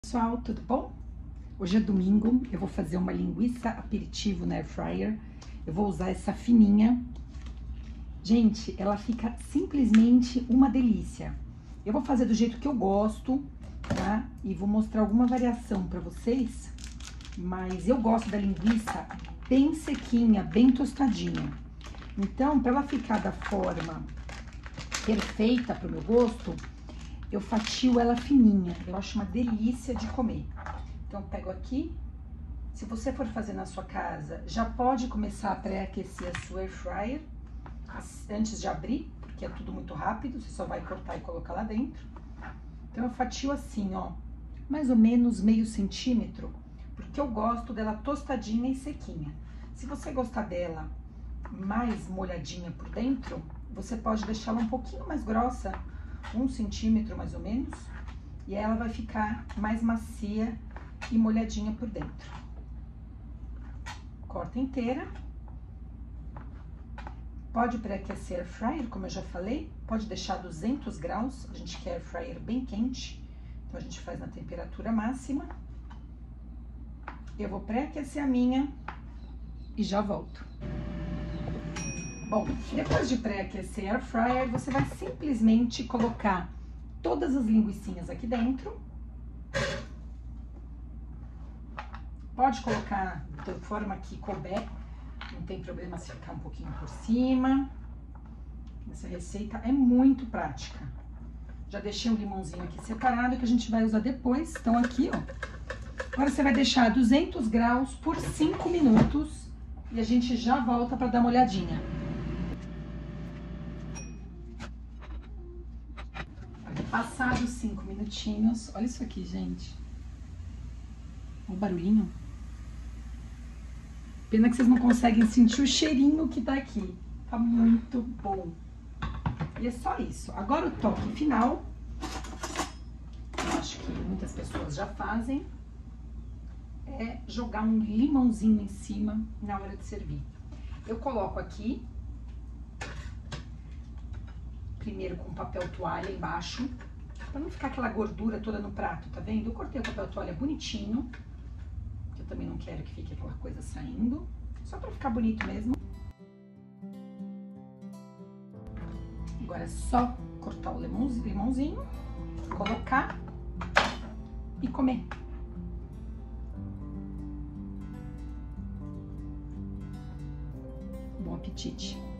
Pessoal, tudo bom? Hoje é domingo, eu vou fazer uma linguiça aperitivo na air fryer. Eu vou usar essa fininha. Gente, ela fica simplesmente uma delícia. Eu vou fazer do jeito que eu gosto, tá? E vou mostrar alguma variação pra vocês. Mas eu gosto da linguiça bem sequinha, bem tostadinha. Então, pra ela ficar da forma perfeita pro meu gosto, eu fatio ela fininha. Eu acho uma delícia de comer. Então, eu pego aqui. Se você for fazer na sua casa, já pode começar a pré-aquecer a sua air fryer antes de abrir, porque é tudo muito rápido. Você só vai cortar e colocar lá dentro. Então, eu fatio assim, ó, mais ou menos meio centímetro, porque eu gosto dela tostadinha e sequinha. Se você gostar dela mais molhadinha por dentro, você pode deixá-la um pouquinho mais grossa, 1 centímetro mais ou menos, e ela vai ficar mais macia e molhadinha por dentro. Corta inteira. Pode pré-aquecer air fryer, como eu já falei, pode deixar 200 graus, a gente quer air fryer bem quente, então a gente faz na temperatura máxima. Eu vou pré-aquecer a minha e já volto. Bom, depois de pré-aquecer a air fryer, você vai simplesmente colocar todas as linguicinhas aqui dentro. Pode colocar de forma que couber, não tem problema se ficar um pouquinho por cima. Essa receita é muito prática. Já deixei um limãozinho aqui separado que a gente vai usar depois. Então aqui, ó. Agora você vai deixar a 200 graus por 5 minutos e a gente já volta para dar uma olhadinha. Passados 5 minutinhos, olha isso aqui, gente. Olha o barulhinho. Pena que vocês não conseguem sentir o cheirinho que tá aqui. Tá muito bom. E é só isso. Agora o toque final, eu acho que muitas pessoas já fazem, é jogar um limãozinho em cima na hora de servir. Eu coloco aqui, primeiro com papel toalha embaixo, pra não ficar aquela gordura toda no prato, tá vendo? Eu cortei o papel toalha bonitinho, que eu também não quero que fique aquela coisa saindo, só pra ficar bonito mesmo. Agora é só cortar o limãozinho, colocar e comer. Bom apetite!